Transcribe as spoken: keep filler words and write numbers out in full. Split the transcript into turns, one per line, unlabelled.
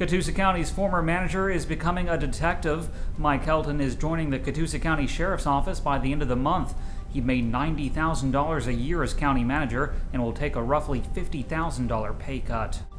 Catoosa County's former manager is becoming a detective. Mike Helton is joining the Catoosa County Sheriff's Office by the end of the month. He made ninety thousand dollars a year as county manager and will take a roughly fifty thousand dollars pay cut.